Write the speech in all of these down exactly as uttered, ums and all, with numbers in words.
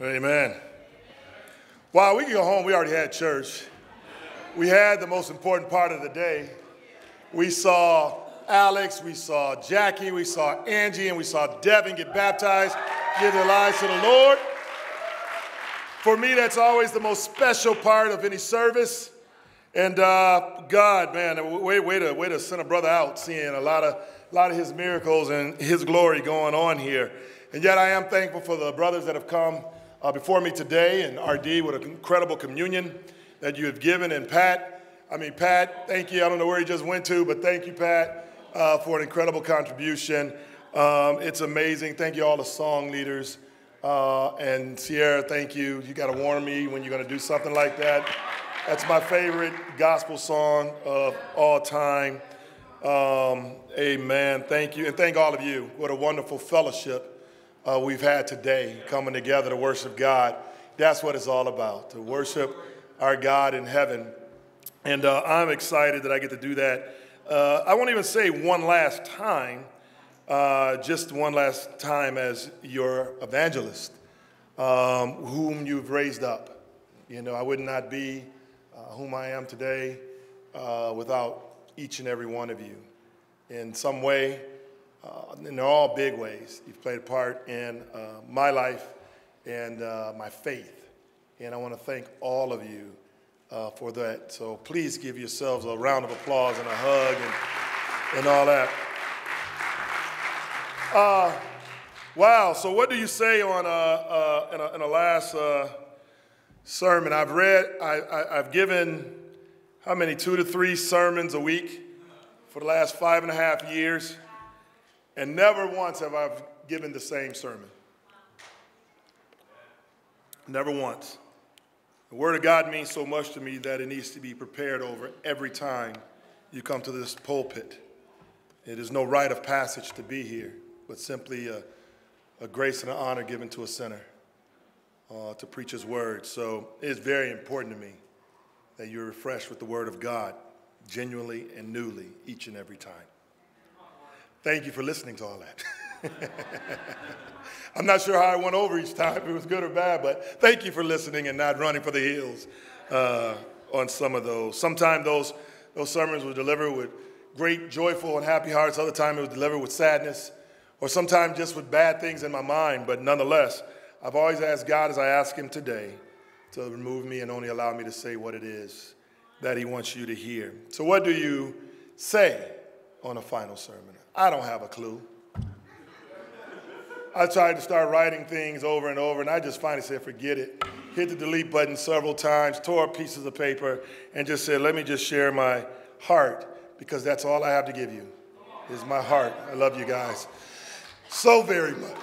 Amen. Wow, we can go home. We already had church. We had the most important part of the day. We saw Alex, we saw Jackie, we saw Angie, and we saw Devin get baptized, give their lives to the Lord. For me, that's always the most special part of any service. And uh, God, man, way, way, to, way to send a brother out, seeing a lot of, a lot of his miracles and his glory going on here. And yet I am thankful for the brothers that have come uh, before me today, and R D with an incredible communion that you have given. And Pat, I mean, Pat, thank you. I don't know where he just went to, but thank you, Pat, uh, for an incredible contribution. Um, it's amazing. Thank you all the song leaders. Uh, and Sierra, thank you. You got to warn me when you're going to do something like that. That's my favorite gospel song of all time. Um, amen. Thank you. And thank all of you. What a wonderful fellowship uh, we've had today, coming together to worship God. That's what it's all about, to worship our God in heaven. And uh, I'm excited that I get to do that. Uh, I won't even say one last time, uh, just one last time as your evangelist, um, whom you've raised up. You know, I would not be uh, whom I am today uh, without each and every one of you. In some way, uh, and they're all big ways, you've played a part in uh, my life and uh, my faith. And I want to thank all of you uh, for that. So please give yourselves a round of applause and a hug and, and all that. Uh, wow, so what do you say on uh, uh, in, a, in a last uh, sermon? I've read, I, I, I've given, how many, two to three sermons a week for the last five and a half years, and never once have I given the same sermon. Never once. The Word of God means so much to me that it needs to be prepared over every time you come to this pulpit. It is no rite of passage to be here, but simply a, a grace and an honor given to a sinner uh, to preach His Word. So it is very important to me that you're refreshed with the Word of God, genuinely and newly, each and every time. Thank you for listening to all that. I'm not sure how I went over each time, if it was good or bad, but thank you for listening and not running for the hills uh, on some of those. Sometimes those, those sermons were delivered with great, joyful, and happy hearts. Other times it was delivered with sadness, or sometimes just with bad things in my mind. But nonetheless, I've always asked God, as I ask Him today, to remove me and only allow me to say what it is that He wants you to hear. So what do you say on a final sermon? I don't have a clue. I tried to start writing things over and over, and I just finally said, forget it. Hit the delete button several times, tore up pieces of paper, and just said, let me just share my heart, because that's all I have to give you, is my heart. I love you guys so very much.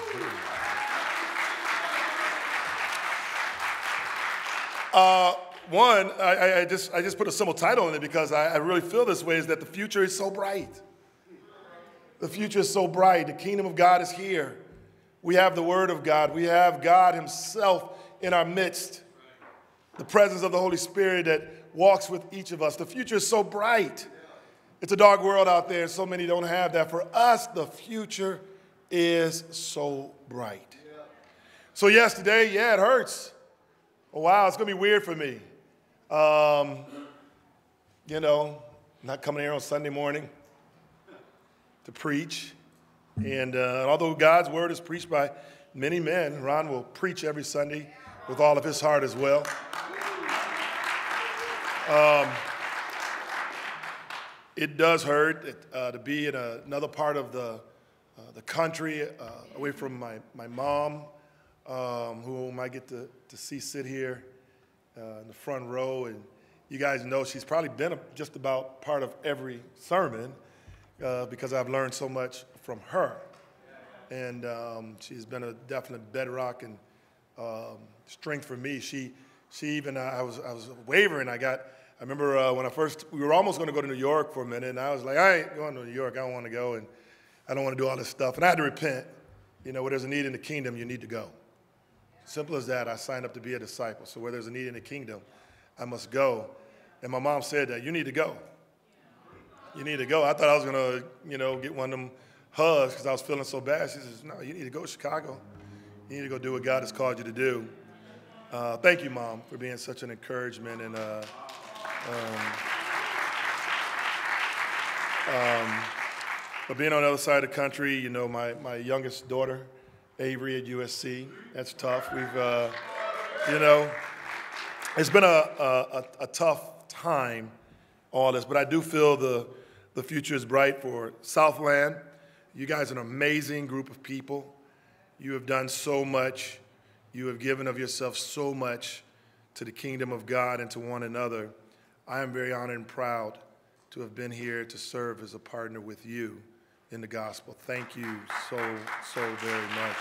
Uh, one, I, I, just, I just put a simple title on it because I, I really feel this way, is that the future is so bright. The future is so bright. The kingdom of God is here. We have the Word of God. We have God Himself in our midst. The presence of the Holy Spirit that walks with each of us. The future is so bright. It's a dark world out there, and so many don't have that. For us, the future is so bright. So yes, today, yeah, it hurts. Oh, wow, it's going to be weird for me. Um, you know, not coming here on Sunday morning to preach. And uh, although God's word is preached by many men, Ron will preach every Sunday with all of his heart as well. Um, it does hurt uh, to be in a, another part of the, uh, the country, uh, away from my, my mom, um, whom I get to, to see sit here uh, in the front row. And you guys know she's probably been a, just about part of every sermon. Uh, because I've learned so much from her. And um, she's been a definite bedrock and um, strength for me. She, she even, uh, I was I was wavering. I got, I remember uh, when I first, we were almost going to go to New York for a minute, and I was like, I ain't going to New York. I don't want to go, and I don't want to do all this stuff. And I had to repent. You know, where there's a need in the kingdom, you need to go. Simple as that. I signed up to be a disciple. So where there's a need in the kingdom, I must go. And my mom said that, you need to go. You need to go. I thought I was going to, you know, get one of them hugs because I was feeling so bad. She says, no, you need to go to Chicago. You need to go do what God has called you to do. Uh, thank you, Mom, for being such an encouragement. And uh, um, um, but being on the other side of the country, you know, my, my youngest daughter, Avery at U S C, that's tough. We've, uh, you know, it's been a, a, a tough time, all this, but I do feel the, the future is bright for Southland. You guys are an amazing group of people. You have done so much. You have given of yourself so much to the kingdom of God and to one another. I am very honored and proud to have been here to serve as a partner with you in the gospel. Thank you so, so very much.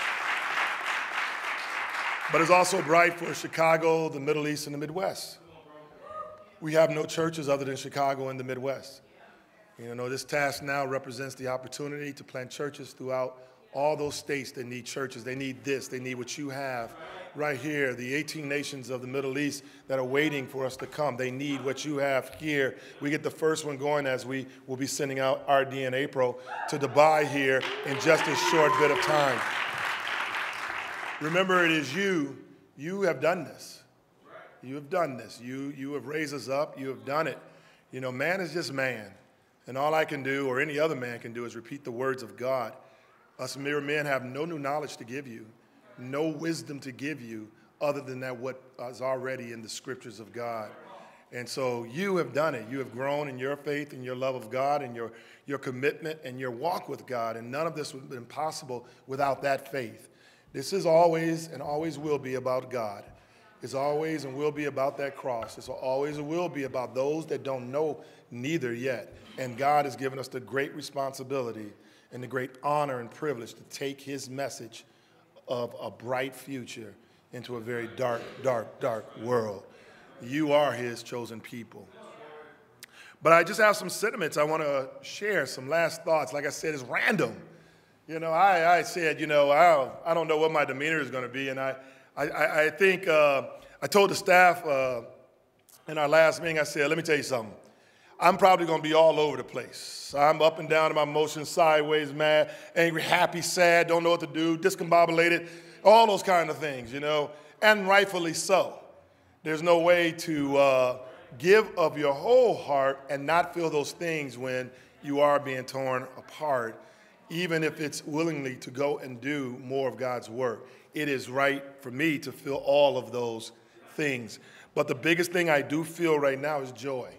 But it's also bright for Chicago, the Middle East, and the Midwest. We have no churches other than Chicago and the Midwest. You know, this task now represents the opportunity to plant churches throughout all those states that need churches. They need this. They need what you have right here, the eighteen nations of the Middle East that are waiting for us to come. They need what you have here. We get the first one going as we will be sending out R D in April to Dubai here in just a short bit of time. Remember, it is you. You have done this. You have done this. You, you have raised us up. You have done it. You know, man is just man. And all I can do, or any other man can do, is repeat the words of God. Us mere men have no new knowledge to give you, no wisdom to give you, other than that what is already in the scriptures of God. And so you have done it. You have grown in your faith and your love of God and your, your commitment and your walk with God. And none of this would have been possible without that faith. This is always and always will be about God. It's always and will be about that cross. It's always and will be about those that don't know neither yet. And God has given us the great responsibility and the great honor and privilege to take his message of a bright future into a very dark, dark, dark world. You are his chosen people. But I just have some sentiments I want to share, some last thoughts. Like I said, it's random. You know, I, I said, you know, I don't, I don't know what my demeanor is going to be. And I, I, I think uh, I told the staff uh, in our last meeting, I said, let me tell you something. I'm probably going to be all over the place. I'm up and down in my emotions, sideways, mad, angry, happy, sad, don't know what to do, discombobulated, all those kind of things, you know, and rightfully so. There's no way to uh, give of your whole heart and not feel those things when you are being torn apart, even if it's willingly to go and do more of God's work. It is right for me to feel all of those things. But the biggest thing I do feel right now is joy.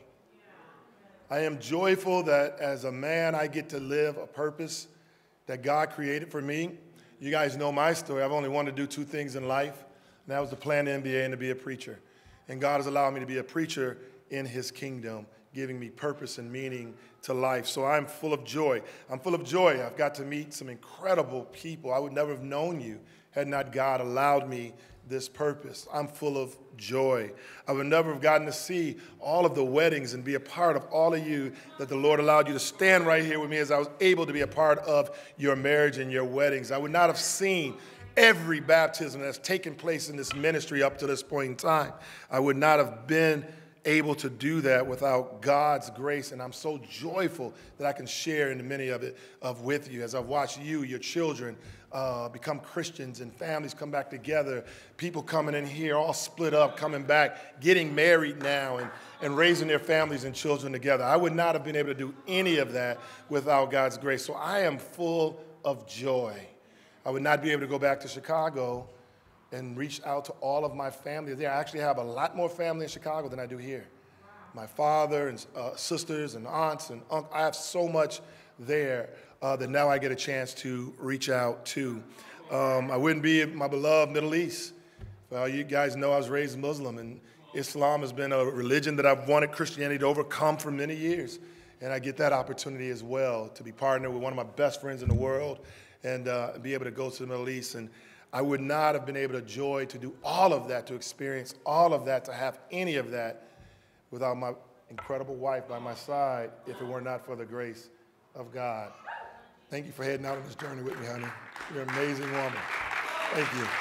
I am joyful that as a man, I get to live a purpose that God created for me. You guys know my story. I've only wanted to do two things in life, and that was to plan the M B A and to be a preacher. And God has allowed me to be a preacher in his kingdom, giving me purpose and meaning to life. So I'm full of joy. I'm full of joy. I've got to meet some incredible people. I would never have known you had not God allowed me this purpose. I'm full of joy. I would never have gotten to see all of the weddings and be a part of all of you that the Lord allowed you to stand right here with me as I was able to be a part of your marriage and your weddings. I would not have seen every baptism that's taken place in this ministry up to this point in time. I would not have been able to do that without God's grace, and I'm so joyful that I can share in many of it of with you as I've watched you, your children, uh, become Christians and families come back together, people coming in here all split up, coming back, getting married now and, and raising their families and children together. I would not have been able to do any of that without God's grace, so I am full of joy. I would not be able to go back to Chicago and reach out to all of my family there. I actually have a lot more family in Chicago than I do here. My father and uh, sisters and aunts and uncles, I have so much there uh, that now I get a chance to reach out to. Um, I wouldn't be in my beloved Middle East. Well, you guys know I was raised Muslim, and Islam has been a religion that I've wanted Christianity to overcome for many years. And I get that opportunity as well to be partnered with one of my best friends in the world and uh, be able to go to the Middle East. And I would not have been able to joy to do all of that, to experience all of that, to have any of that without my incredible wife by my side if it were not for the grace of God. Thank you for heading out on this journey with me, honey. You're an amazing woman. Thank you.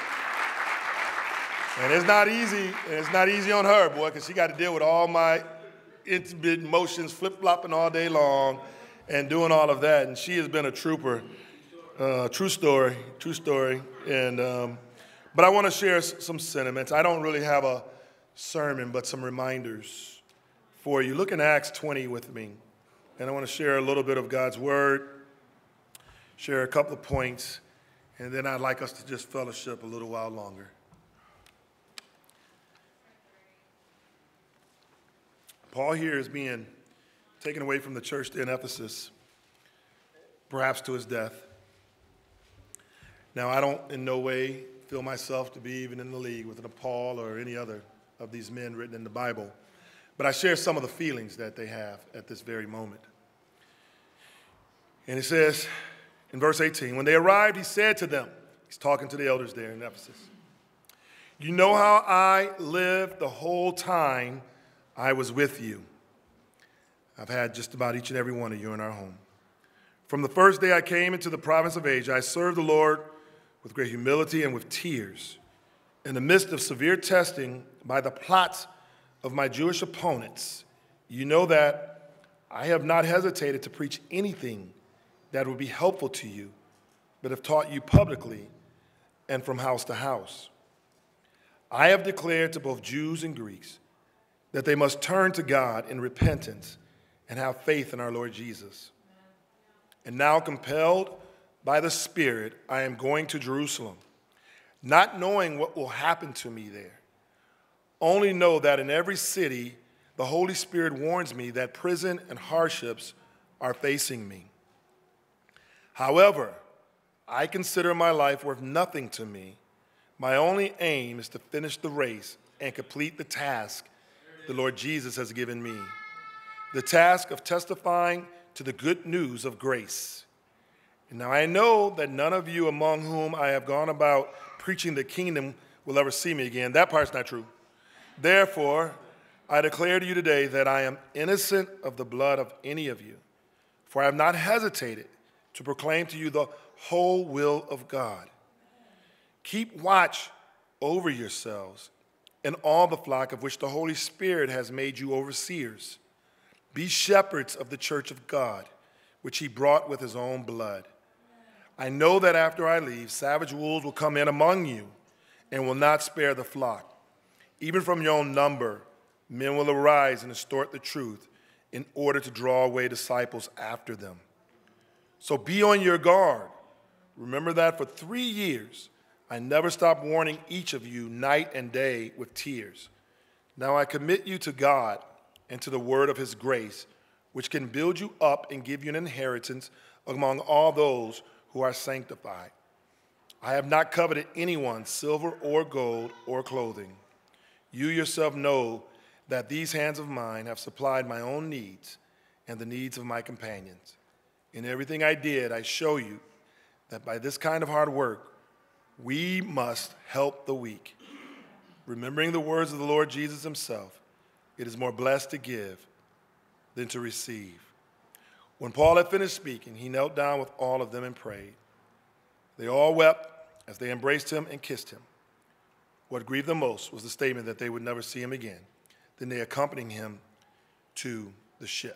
And it's not easy, and it's not easy on her, boy, because she got to deal with all my intimate emotions, flip-flopping all day long and doing all of that. And she has been a trooper. Uh, true story, true story. And um, But I want to share some sentiments. I don't really have a sermon, but some reminders for you. Look in Acts twenty with me. And I want to share a little bit of God's word, share a couple of points, and then I'd like us to just fellowship a little while longer. Paul here is being taken away from the church in Ephesus, perhaps to his death. Now, I don't in no way feel myself to be even in the league with an Paul or any other of these men written in the Bible, but I share some of the feelings that they have at this very moment. And it says in verse eighteen, when they arrived, he said to them, he's talking to the elders there in Ephesus, you know how I lived the whole time I was with you. I've had just about each and every one of you in our home. From the first day I came into the province of Asia, I served the Lord with great humility and with tears. In the midst of severe testing by the plots of my Jewish opponents, you know that I have not hesitated to preach anything that would be helpful to you, but have taught you publicly and from house to house. I have declared to both Jews and Greeks that they must turn to God in repentance and have faith in our Lord Jesus. And now, compelled by the Spirit, I am going to Jerusalem, not knowing what will happen to me there. Only know that in every city, the Holy Spirit warns me that prison and hardships are facing me. However, I consider my life worth nothing to me. My only aim is to finish the race and complete the task the Lord Jesus has given me, the task of testifying to the good news of grace. And now I know that none of you among whom I have gone about preaching the kingdom will ever see me again. That part's not true. Therefore, I declare to you today that I am innocent of the blood of any of you, for I have not hesitated to proclaim to you the whole will of God. Keep watch over yourselves and all the flock of which the Holy Spirit has made you overseers. Be shepherds of the church of God, which he brought with his own blood. I know that after I leave, savage wolves will come in among you and will not spare the flock. Even from your own number, men will arise and distort the truth in order to draw away disciples after them. So be on your guard. Remember that for three years, I never stopped warning each of you night and day with tears. Now I commit you to God and to the word of his grace, which can build you up and give you an inheritance among all those who are sanctified. I have not coveted anyone's silver or gold or clothing. You yourself know that these hands of mine have supplied my own needs and the needs of my companions. In everything I did, I show you that by this kind of hard work, we must help the weak. Remembering the words of the Lord Jesus himself, it is more blessed to give than to receive. When Paul had finished speaking, he knelt down with all of them and prayed. They all wept as they embraced him and kissed him. What grieved them most was the statement that they would never see him again. Then they accompanied him to the ship.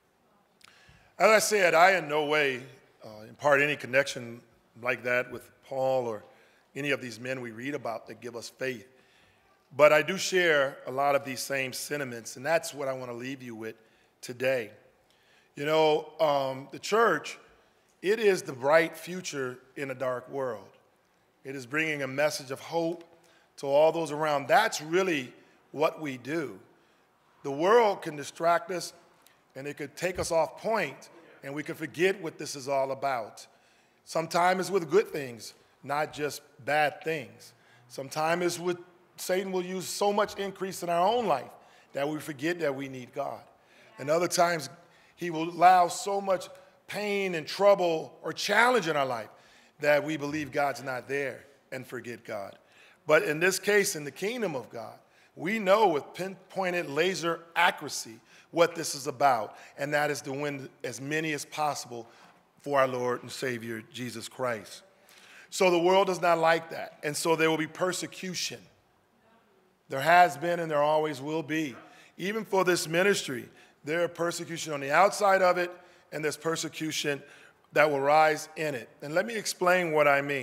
As I said, I in no way uh, impart any connection like that with Paul or any of these men we read about that give us faith. But I do share a lot of these same sentiments, and that's what I want to leave you with today. You know, um, the church, it is the bright future in a dark world. It is bringing a message of hope to all those around. That's really what we do. The world can distract us, and it could take us off point, and we could forget what this is all about. Sometimes it's with good things, not just bad things. Sometimes it's with Satan will use so much increase in our own life that we forget that we need God. And other times he will allow so much pain and trouble or challenge in our life that we believe God's not there and forget God. But in this case, in the kingdom of God, we know with pinpointed laser accuracy what this is about, and that is to win as many as possible for our Lord and Savior, Jesus Christ. So the world does not like that, and so there will be persecution. There has been and there always will be. Even for this ministry, there are persecution on the outside of it, and there's persecution that will rise in it. And let me explain what I mean.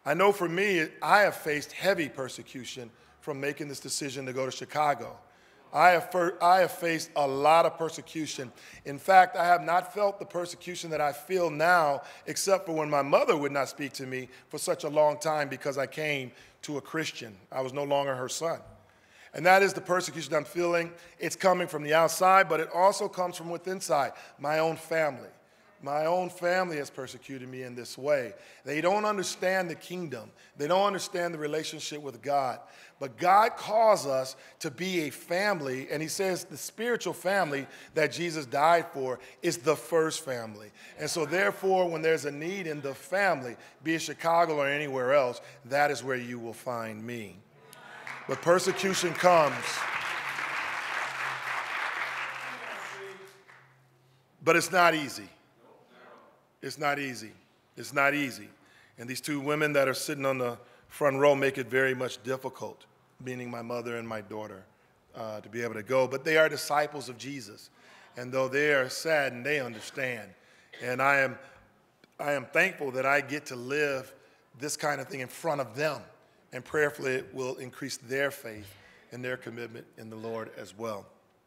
I know for me, I have faced heavy persecution from making this decision to go to Chicago. I have, I have faced a lot of persecution. In fact, I have not felt the persecution that I feel now, except for when my mother would not speak to me for such a long time because I came to a Christian. I was no longer her son. And that is the persecution I'm feeling. It's coming from the outside, but it also comes from within inside, my own family. My own family has persecuted me in this way. They don't understand the kingdom. They don't understand the relationship with God. But God calls us to be a family, and he says the spiritual family that Jesus died for is the first family. And so therefore, when there's a need in the family, be it Chicago or anywhere else, that is where you will find me. But persecution comes. But it's not easy. It's not easy. It's not easy. And these two women that are sitting on the front row make it very much difficult, meaning my mother and my daughter, uh, to be able to go. But they are disciples of Jesus. And though they are saddened, they understand. And I am, I am thankful that I get to live this kind of thing in front of them. And prayerfully, it will increase their faith and their commitment in the Lord as well.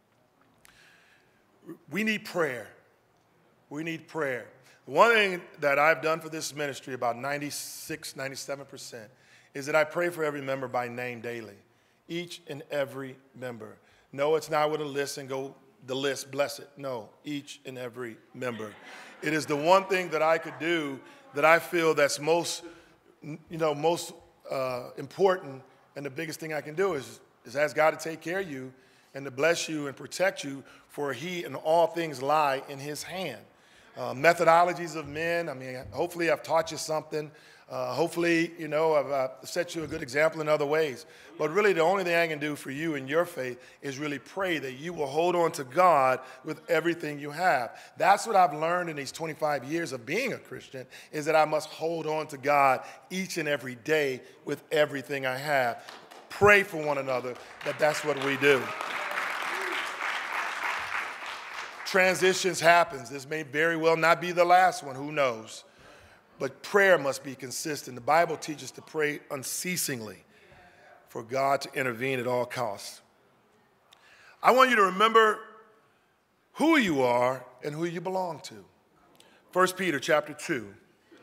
We need prayer. We need prayer. One thing that I've done for this ministry, about ninety-six, ninety-seven percent, is that I pray for every member by name daily. Each and every member. No, it's not with a list and go, the list, bless it. No, each and every member. It is the one thing that I could do that I feel that's most, you know, most uh, important, and the biggest thing I can do is, is ask God to take care of you and to bless you and protect you, for he and all things lie in his hand. Uh, methodologies of men, I mean, hopefully I've taught you something. Uh, hopefully, you know, I've uh, set you a good example in other ways. But really the only thing I can do for you in your faith is really pray that you will hold on to God with everything you have. That's what I've learned in these twenty-five years of being a Christian, is that I must hold on to God each and every day with everything I have. Pray for one another, that that's what we do. Transitions happens. This may very well not be the last one, who knows? But prayer must be consistent. The Bible teaches to pray unceasingly for God to intervene at all costs. I want you to remember who you are and who you belong to. First Peter chapter two.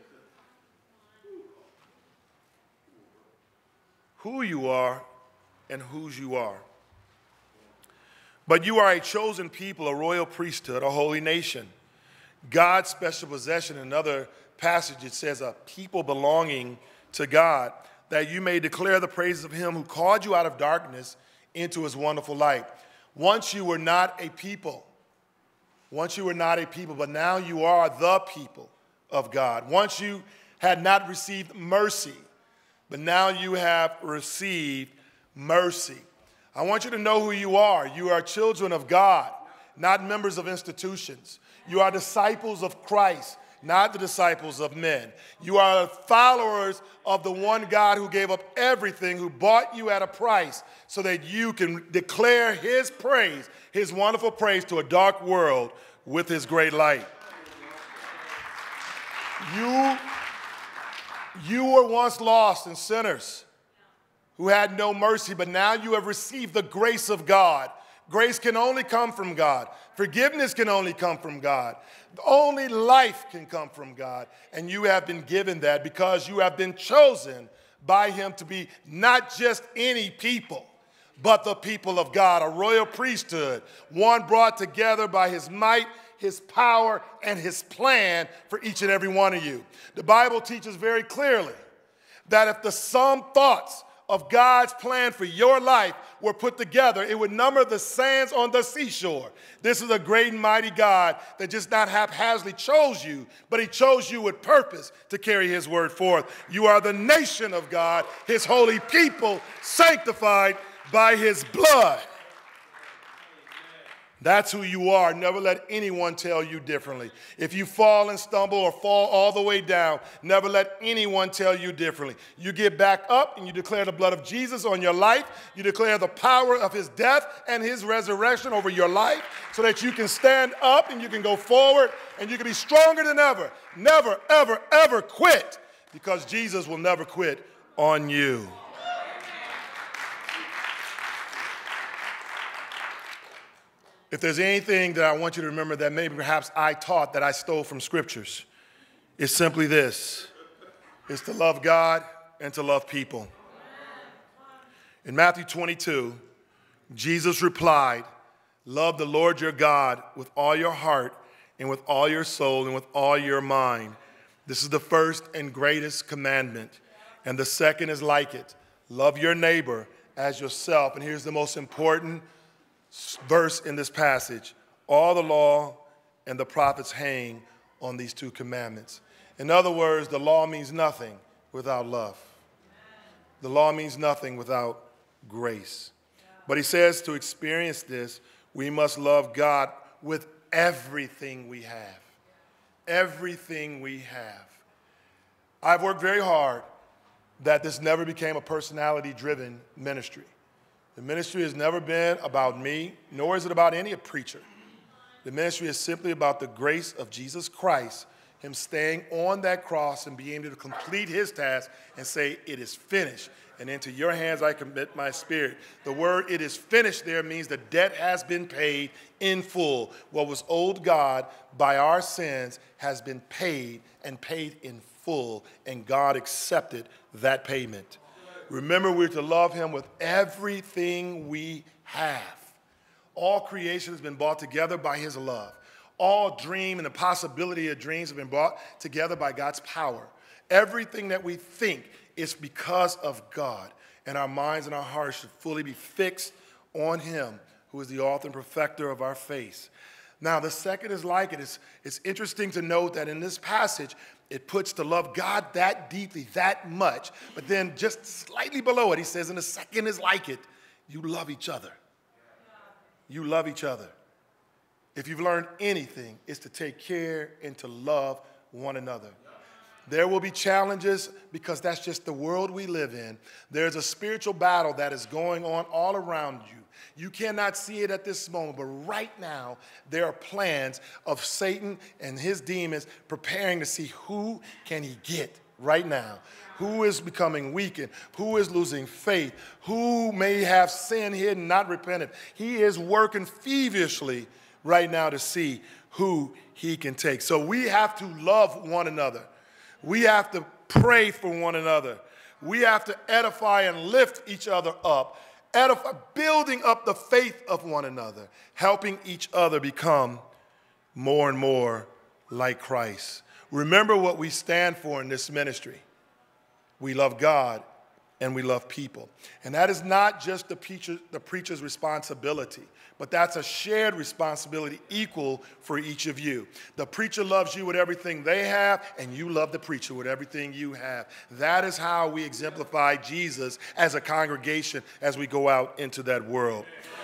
Who you are and whose you are. But you are a chosen people, a royal priesthood, a holy nation, God's special possession. In another passage, it says a people belonging to God, that you may declare the praises of him who called you out of darkness into his wonderful light. Once you were not a people. Once you were not a people, but now you are the people of God. Once you had not received mercy, but now you have received mercy. I want you to know who you are. You are children of God, not members of institutions. You are disciples of Christ, not the disciples of men. You are followers of the one God who gave up everything, who bought you at a price so that you can declare his praise, his wonderful praise to a dark world with his great light. You, you were once lost and sinners who had no mercy, but now you have received the grace of God. Grace can only come from God. Forgiveness can only come from God. Only life can come from God. And you have been given that because you have been chosen by him to be not just any people, but the people of God, a royal priesthood, one brought together by his might, his power, and his plan for each and every one of you. The Bible teaches very clearly that if the sum thoughts of God's plan for your life were put together, it would number the sands on the seashore. This is a great and mighty God that just not haphazardly chose you, but he chose you with purpose to carry his word forth. You are the nation of God, his holy people, sanctified by his blood. That's who you are. Never let anyone tell you differently. If you fall and stumble or fall all the way down, never let anyone tell you differently. You get back up and you declare the blood of Jesus on your life. You declare the power of his death and his resurrection over your life so that you can stand up and you can go forward and you can be stronger than ever. Never, ever, ever quit, because Jesus will never quit on you. If there's anything that I want you to remember that maybe perhaps I taught that I stole from scriptures, it's simply this. It's to love God and to love people. In Matthew twenty-two, Jesus replied, love the Lord your God with all your heart and with all your soul and with all your mind. This is the first and greatest commandment. And the second is like it. Love your neighbor as yourself. And here's the most important verse in this passage. All the law and the prophets hang on these two commandments. In other words, the law means nothing without love. The law means nothing without grace. But he says to experience this, we must love God with everything we have. Everything we have. I've worked very hard that this never became a personality-driven ministry. The ministry has never been about me, nor is it about any preacher. The ministry is simply about the grace of Jesus Christ, him staying on that cross and being able to complete his task and say, it is finished. And into your hands I commit my spirit. The word it is finished there means the debt has been paid in full. What was owed God by our sins has been paid and paid in full, and God accepted that payment. Remember, we're to love him with everything we have. All creation has been brought together by his love. All dream and the possibility of dreams have been brought together by God's power. Everything that we think is because of God, and our minds and our hearts should fully be fixed on him, who is the author and perfecter of our faith. Now, the second is like it. It's, it's interesting to note that in this passage, it puts to love God that deeply, that much, but then just slightly below it, he says, and the second is like it, you love each other. You love each other. If you've learned anything, it's to take care and to love one another. There will be challenges because that's just the world we live in. There's a spiritual battle that is going on all around you. You cannot see it at this moment, but right now there are plans of Satan and his demons preparing to see who can he get right now. Who is becoming weakened? Who is losing faith? Who may have sin hidden, not repented? He is working feverishly right now to see who he can take. So we have to love one another. We have to pray for one another. We have to edify and lift each other up, edify, building up the faith of one another, helping each other become more and more like Christ. Remember what we stand for in this ministry. We love God and we love people. And that is not just the preacher, the preacher's responsibility, but that's a shared responsibility equal for each of you. The preacher loves you with everything they have, and you love the preacher with everything you have. That is how we exemplify Jesus as a congregation as we go out into that world.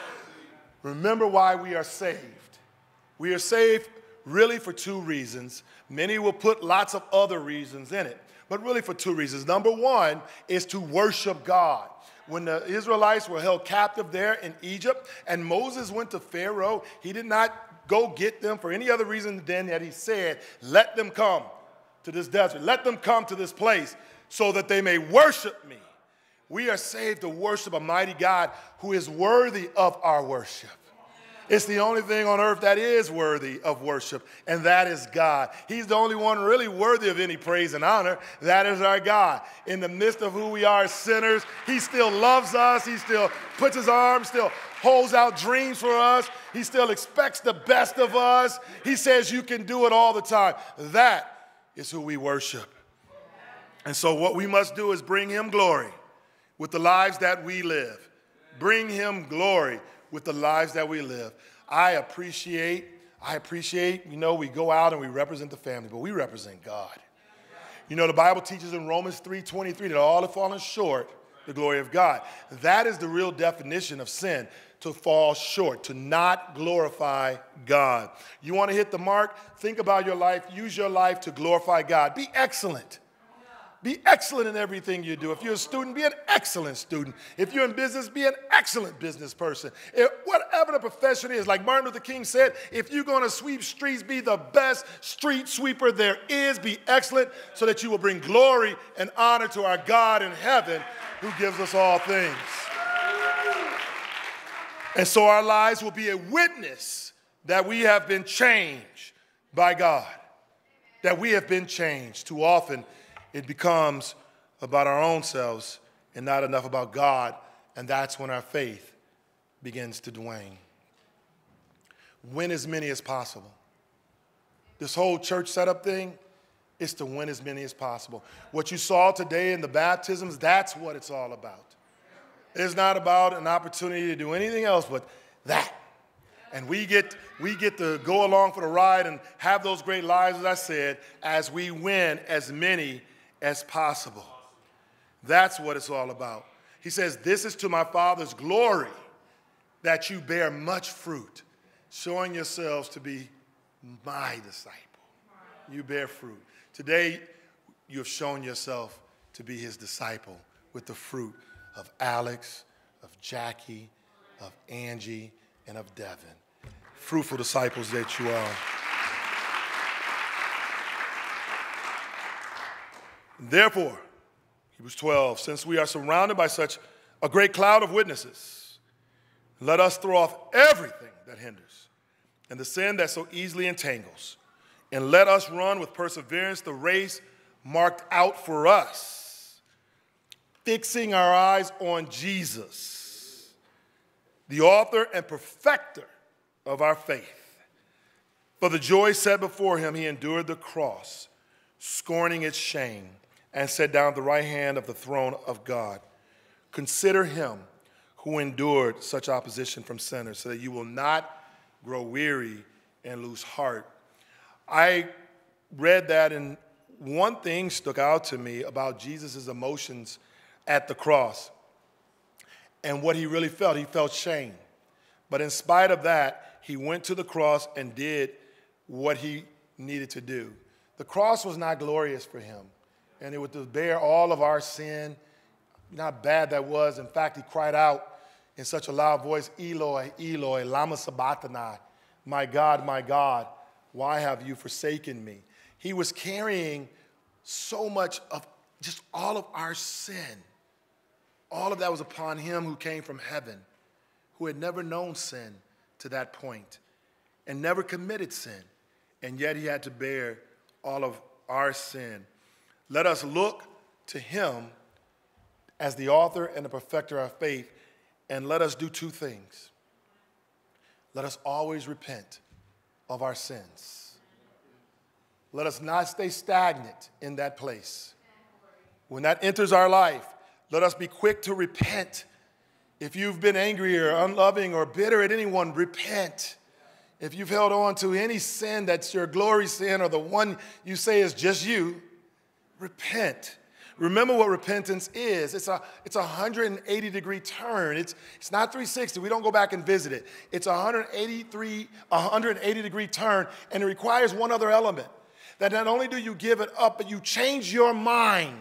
Remember why we are saved. We are saved really for two reasons. Many will put lots of other reasons in it, but really for two reasons. Number one is to worship God. When the Israelites were held captive there in Egypt and Moses went to Pharaoh, he did not go get them for any other reason than that he said, let them come to this desert. Let them come to this place so that they may worship me. We are saved to worship a mighty God who is worthy of our worship. It's the only thing on earth that is worthy of worship, and that is God. He's the only one really worthy of any praise and honor. That is our God. In the midst of who we are as sinners, he still loves us. He still puts his arms, still holds out dreams for us. He still expects the best of us. He says you can do it all the time. That is who we worship. And so what we must do is bring him glory with the lives that we live. Bring him glory with the lives that we live. I appreciate, I appreciate, you know, we go out and we represent the family, but we represent God. You know, the Bible teaches in Romans three twenty-three that all have fallen short the glory of God. That is the real definition of sin, to fall short, to not glorify God. You want to hit the mark? Think about your life. Use your life to glorify God. Be excellent. Be excellent in everything you do. If you're a student, be an excellent student. If you're in business, be an excellent business person. If, whatever the profession is, like Martin Luther King said, if you're going to sweep streets, be the best street sweeper there is. Be excellent so that you will bring glory and honor to our God in heaven who gives us all things. And so our lives will be a witness that we have been changed by God, that we have been changed. Too often, it becomes about our own selves and not enough about God, and that's when our faith begins to wane. Win as many as possible. This whole church setup thing is to win as many as possible. What you saw today in the baptisms, that's what it's all about. It's not about an opportunity to do anything else but that. And we get, we get to go along for the ride and have those great lives, as I said, as we win as many as possible. That's what it's all about. He says, this is to my Father's glory that you bear much fruit, showing yourselves to be my disciple. You bear fruit. Today, you have shown yourself to be his disciple with the fruit of Alex, of Jackie, of Angie, and of Devin. Fruitful disciples that you are. Therefore, Hebrews twelve, since we are surrounded by such a great cloud of witnesses, let us throw off everything that hinders and the sin that so easily entangles, and let us run with perseverance the race marked out for us, fixing our eyes on Jesus, the author and perfecter of our faith. For the joy set before him, he endured the cross, scorning its shame, and sat down at the right hand of the throne of God. Consider him who endured such opposition from sinners, so that you will not grow weary and lose heart. I read that, and one thing stuck out to me about Jesus' emotions at the cross and what he really felt. He felt shame. But in spite of that, he went to the cross and did what he needed to do. The cross was not glorious for him, and it was to bear all of our sin. Not bad that was. In fact, he cried out in such a loud voice, Eloi, Eloi, lama sabachthani, my God, my God, why have you forsaken me? He was carrying so much of just all of our sin. All of that was upon him who came from heaven, who had never known sin to that point and never committed sin, and yet he had to bear all of our sin. Let us look to him as the author and the perfecter of our faith, and let us do two things. Let us always repent of our sins. Let us not stay stagnant in that place. When that enters our life, let us be quick to repent. If you've been angry or unloving or bitter at anyone, repent. If you've held on to any sin that's your glory sin or the one you say is just you, repent. Remember what repentance is. It's a, it's a one hundred eighty degree turn. It's, it's not three sixty. We don't go back and visit it. It's a one hundred eighty-three, one hundred eighty degree turn, and it requires one other element. That not only do you give it up, but you change your mind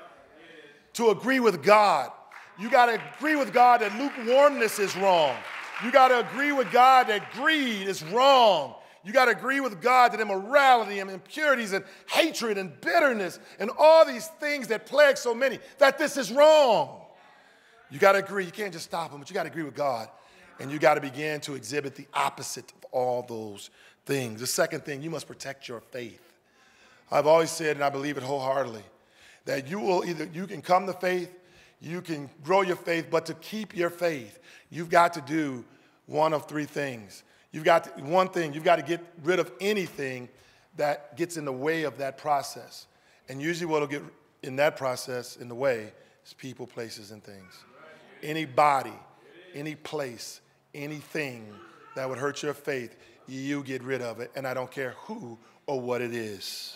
to agree with God. You got to agree with God that lukewarmness is wrong. You got to agree with God that greed is wrong. You got to agree with God that immorality and impurities and hatred and bitterness and all these things that plague so many, that this is wrong. You got to agree. You can't just stop them, but you got to agree with God. And you got to begin to exhibit the opposite of all those things. The second thing, you must protect your faith. I've always said, and I believe it wholeheartedly, that you will either, you can come to faith, you can grow your faith, but to keep your faith, you've got to do one of three things. You've got to, one thing, you've got to get rid of anything that gets in the way of that process. And usually what will get in that process in the way is people, places, and things. Any body, any place, anything that would hurt your faith, you get rid of it. And I don't care who or what it is.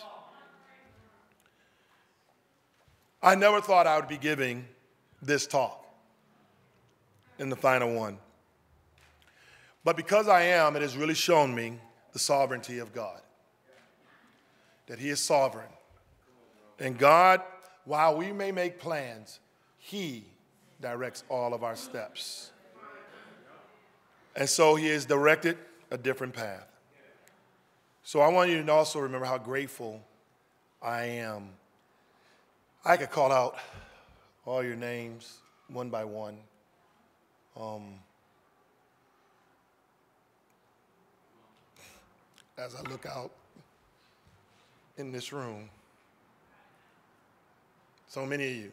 I never thought I would be giving this talk in the final one. But because I am, it has really shown me the sovereignty of God. That he is sovereign. And God While we may make plans, he directs all of our steps. And so he has directed a different path. So I want you to also remember how grateful I am. I could call out all your names one by one. Um, as I look out in this room, so many of you,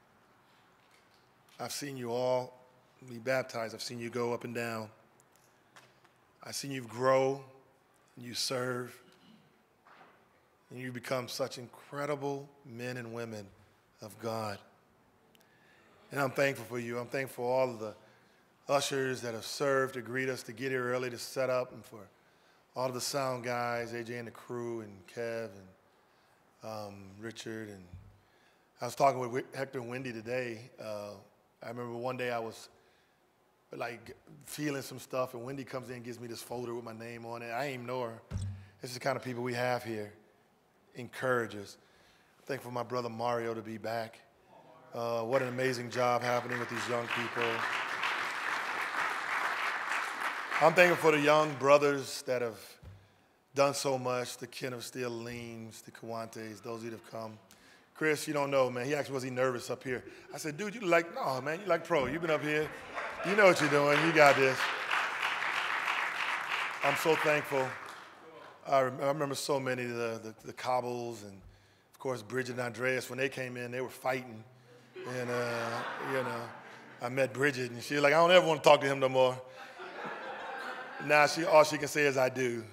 I've seen you all be baptized. I've seen you go up and down. I've seen you grow, and you serve, and you become such incredible men and women of God. And I'm thankful for you. I'm thankful for all of the ushers that have served to greet us, to get here early, to set up, and for all of the sound guys, A J and the crew, and Kev, and um, Richard. And I was talking with Hector and Wendy today. Uh, I remember one day I was like feeling some stuff, and Wendy comes in and gives me this folder with my name on it. I ain't even know her. This is the kind of people we have here. Encouragers. I'm thankful for my brother Mario to be back. Uh, what an amazing job happening with these young people. I'm thankful for the young brothers that have done so much, the Kenneth Steele Leans, the Kawantes, those that have come. Chris, you don't know, man. He asked, was he nervous up here? I said, dude, you like, no, man, you like pro. You've been up here. You know what you're doing. You got this. I'm so thankful. I, rem I remember so many of the, the, the Cobbles and, of course, Bridget and Andreas. When they came in, they were fighting. And, uh, you know, I met Bridget, and she was like, I don't ever want to talk to him no more. Now she, all she can say is, I do.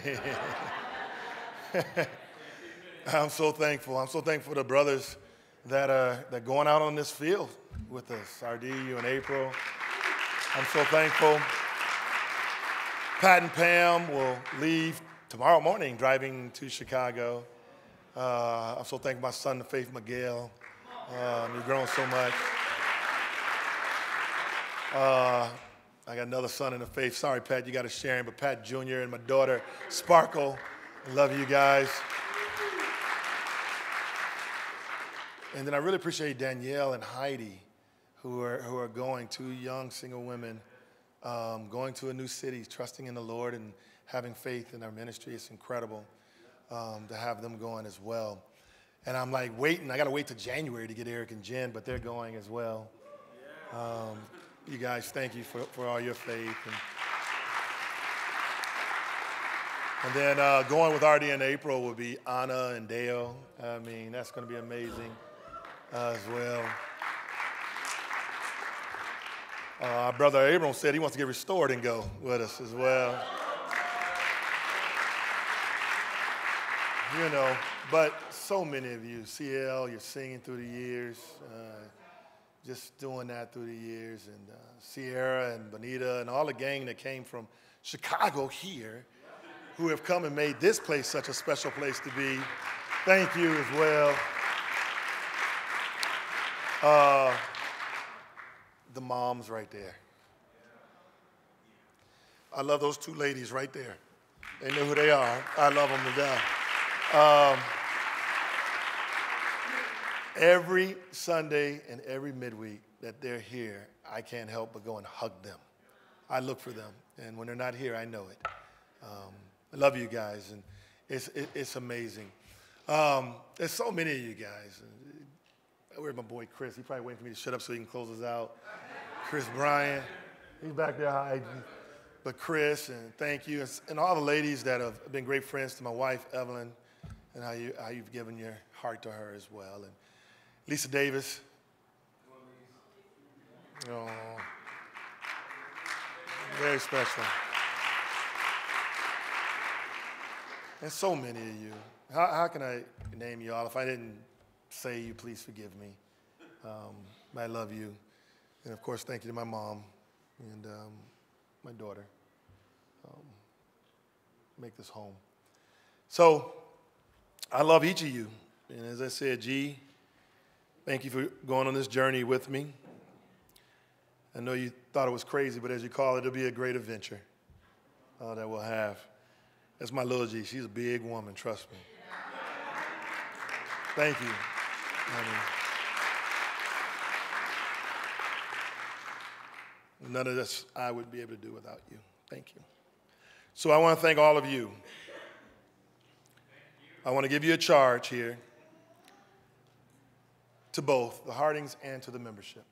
I'm so thankful. I'm so thankful for the brothers that are, that are going out on this field with us, R D, you and April. I'm so thankful. Pat and Pam will leave tomorrow morning driving to Chicago. Uh, I'm so thankful for my son, Faith Miguel. Um, he's grown so much. Uh, I got another son in the faith. Sorry, Pat, you got to share him. But Pat Junior and my daughter, Sparkle. I love you guys. And then I really appreciate Danielle and Heidi, who are, who are going, two young single women, um, going to a new city, trusting in the Lord and having faith in our ministry. It's incredible um, to have them going as well. And I'm like waiting. I got to wait till January to get Eric and Jen, but they're going as well. Um, you guys, thank you for, for all your faith. And, and then uh, going with R D in April will be Anna and Dale. I mean, that's going to be amazing uh, as well. Uh, our brother Abram said he wants to get restored and go with us as well. You know, but so many of you, C L, you're singing through the years, uh, just doing that through the years, and uh, Sierra and Bonita and all the gang that came from Chicago here who have come and made this place such a special place to be. Thank you as well. Uh, the moms right there. I love those two ladies right there. They know who they are. I love them to death. Um, every Sunday and every midweek that they're here, I can't help but go and hug them. I look for them, and when they're not here, I know it. Um, I love you guys, and it's, it, it's amazing. Um, there's so many of you guys. Where's my boy Chris? He's probably waiting for me to shut up so he can close us out. Chris Bryant, he's back there hiding. But Chris, and thank you, and all the ladies that have been great friends to my wife, Evelyn, and how, you, how you've given your heart to her as well. And Lisa Davis. Oh, very special. And so many of you. How, how can I name you all? If I didn't say you, please forgive me. Um, I love you. And, of course, thank you to my mom and um, my daughter. Um, make this home. So I love each of you. And as I said, G, thank you for going on this journey with me. I know you thought it was crazy, but as you call it, it'll be a great adventure uh, that we'll have. That's my little G. She's a big woman, trust me. Thank you. I mean, None of this I would be able to do without you. Thank you. So I want to thank all of you. I want to give you a charge here to both the Hardings and to the membership.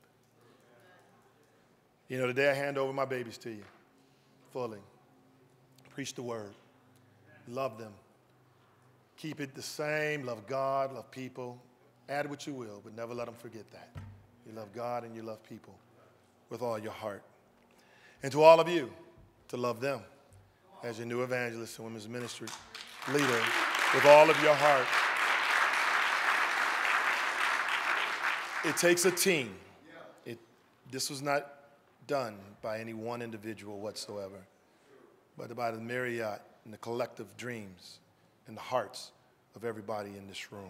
You know, today I hand over my babies to you fully. Preach the word. Love them. Keep it the same. Love God, love people. Add what you will, but never let them forget that. You love God and you love people with all your heart. And to all of you, to love them as your new evangelist and women's ministry leader with all of your heart. It takes a team. It, this was not done by any one individual whatsoever, but by the myriad and the collective dreams and the hearts of everybody in this room.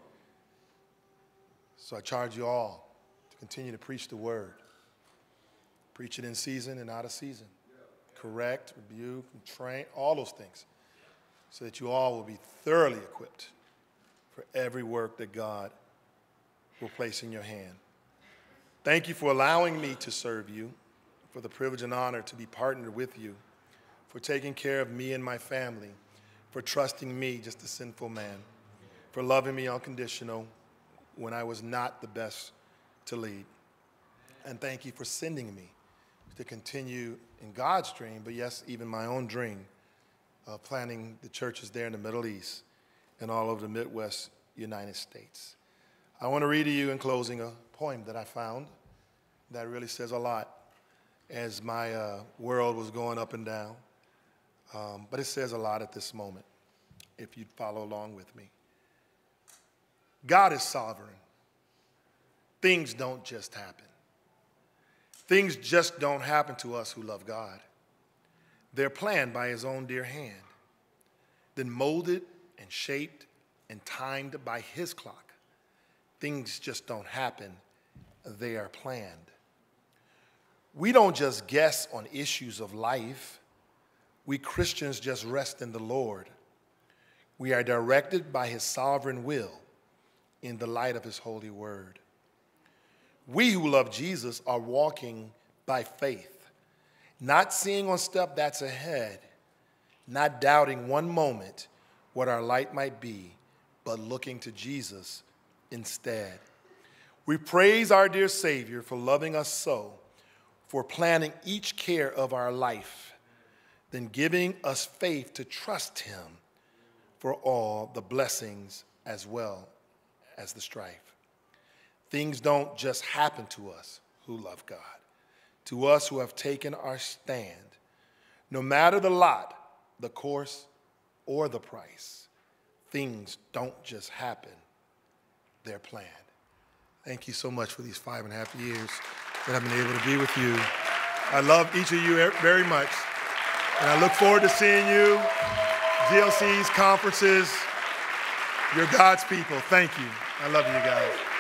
So I charge you all to continue to preach the word. Preach it in season and out of season. Correct, rebuke, and train, all those things, so that you all will be thoroughly equipped for every work that God will place in your hand. Thank you for allowing me to serve you, for the privilege and honor to be partnered with you, for taking care of me and my family, for trusting me, just a sinful man, for loving me unconditional when I was not the best to lead. And thank you for sending me to continue in God's dream, but yes, even my own dream of planting the churches there in the Middle East and all over the Midwest United States. I want to read to you in closing a poem that I found that really says a lot as my uh, world was going up and down. Um, but it says a lot at this moment, if you'd follow along with me. God is sovereign. Things don't just happen. Things just don't happen to us who love God. They're planned by his own dear hand, then molded and shaped and timed by his clock. Things just don't happen. They are planned. We don't just guess on issues of life. We Christians just rest in the Lord. We are directed by his sovereign will in the light of his holy word. We who love Jesus are walking by faith, not seeing on step that's ahead, not doubting one moment what our light might be, but looking to Jesus instead. We praise our dear Savior for loving us so, for planning each care of our life, then giving us faith to trust him for all the blessings as well as the strife. Things don't just happen to us who love God, to us who have taken our stand. No matter the lot, the course, or the price, things don't just happen, they're planned. Thank you so much for these five and a half years that I've been able to be with you. I love each of you very much, and I look forward to seeing you, G L Cs, conferences. You're God's people. Thank you. I love you guys.